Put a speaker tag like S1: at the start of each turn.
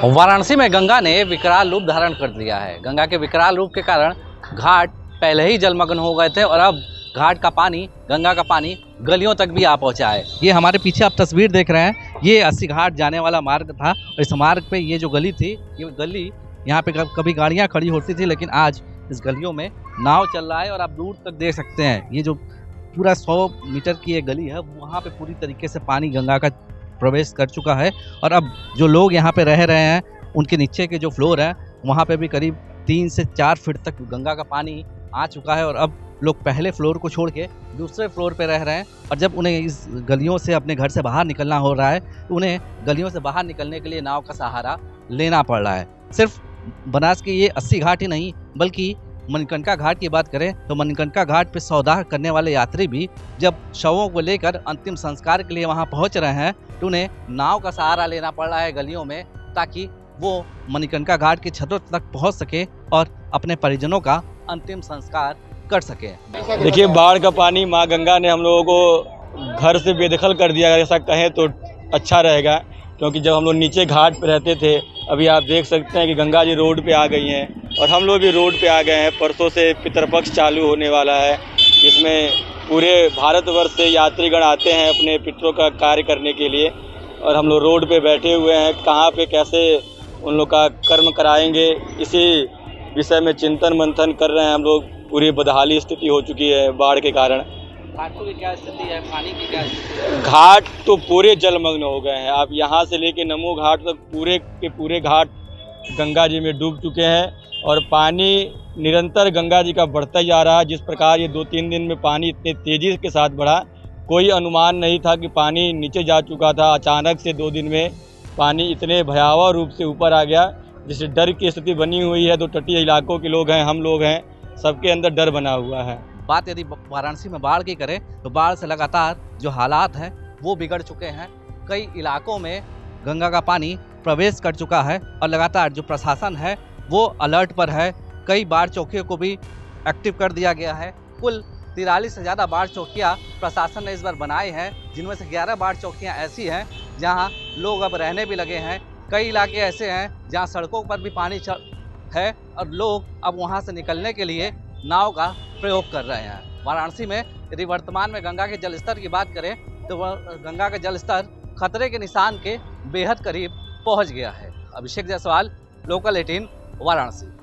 S1: वाराणसी में गंगा ने विकराल रूप धारण कर लिया है। गंगा के विकराल रूप के कारण घाट पहले ही जलमग्न हो गए थे और अब घाट का पानी, गंगा का पानी गलियों तक भी आ पहुंचा है। ये हमारे पीछे आप तस्वीर देख रहे हैं, ये अस्सी घाट जाने वाला मार्ग था और इस मार्ग पे ये जो गली थी, ये गली यहाँ पे कभी गाड़ियाँ खड़ी होती थी, लेकिन आज इस गलियों में नाव चल रहा है और आप दूर तक देख सकते हैं। ये जो पूरा 100 मीटर की ये गली है, वहाँ पे पूरी तरीके से पानी गंगा का प्रवेश कर चुका है और अब जो लोग यहाँ पे रह रहे हैं, उनके नीचे के जो फ्लोर है वहाँ पे भी करीब 3 से 4 फीट तक गंगा का पानी आ चुका है और अब लोग पहले फ्लोर को छोड़ के दूसरे फ्लोर पे रह रहे हैं। और जब उन्हें इस गलियों से अपने घर से बाहर निकलना हो रहा है तो उन्हें गलियों से बाहर निकलने के लिए नाव का सहारा लेना पड़ रहा है। सिर्फ बनास के ये 80 घाट ही नहीं, बल्कि मणिकर्णिका घाट की बात करें तो मणिकर्णिका घाट पे सौदा करने वाले यात्री भी जब शवों को लेकर अंतिम संस्कार के लिए वहां पहुंच रहे हैं तो उन्हें नाव का सहारा लेना पड़ रहा है गलियों में, ताकि वो मणिकर्णिका घाट की छतों तक पहुंच सके और अपने परिजनों का अंतिम संस्कार कर सके।
S2: देखिए, बाढ़ का पानी माँ गंगा ने हम लोगों को घर से बेदखल कर दिया, ऐसा कहें तो अच्छा रहेगा, क्योंकि जब हम लोग नीचे घाट पे रहते थे, अभी आप देख सकते हैं कि गंगा जी रोड पे आ गई हैं और हम लोग भी रोड पे आ गए हैं। परसों से पितृपक्ष चालू होने वाला है, जिसमें पूरे भारतवर्ष से यात्रीगण आते हैं अपने पितरों का कार्य करने के लिए और हम लोग रोड पे बैठे हुए हैं। कहाँ पे कैसे उन लोग का कर्म कराएंगे, इसी विषय में चिंतन मंथन कर रहे हैं हम लोग। पूरी बदहाली स्थिति हो चुकी है बाढ़ के कारण।
S1: घाटों की क्या स्थिति है, पानी की क्या स्थिति है?
S2: घाट तो पूरे जलमग्न हो गए हैं। आप यहाँ से लेके नमो घाट तक पूरे के पूरे घाट गंगा जी में डूब चुके हैं और पानी निरंतर गंगा जी का बढ़ता ही जा रहा है। जिस प्रकार ये 2-3 दिन में पानी इतने तेजी के साथ बढ़ा, कोई अनुमान नहीं था कि पानी नीचे जा चुका था। अचानक से 2 दिन में पानी इतने भयावह रूप से ऊपर आ गया, जिससे डर की स्थिति बनी हुई है। तो तटीय इलाकों के लोग हैं, हम लोग हैं, सबके अंदर डर बना हुआ है।
S1: बात यदि वाराणसी में बाढ़ की करें तो बाढ़ से लगातार जो हालात हैं वो बिगड़ चुके हैं। कई इलाकों में गंगा का पानी प्रवेश कर चुका है और लगातार जो प्रशासन है वो अलर्ट पर है। कई बाढ़ चौकियों को भी एक्टिव कर दिया गया है। कुल 43 से ज़्यादा बाढ़ चौकियाँ प्रशासन ने इस बार बनाई हैं, जिनमें से 11 बाढ़ चौकियाँ ऐसी हैं जहाँ लोग अब रहने भी लगे हैं। कई इलाके ऐसे हैं जहाँ सड़कों पर भी पानी है और लोग अब वहाँ से निकलने के लिए नाव का प्रयोग कर रहे हैं। वाराणसी में यदि वर्तमान में गंगा के जलस्तर की बात करें तो गंगा का जलस्तर खतरे के निशान के बेहद करीब पहुंच गया है। अभिषेक जायसवाल, लोकल 18, वाराणसी।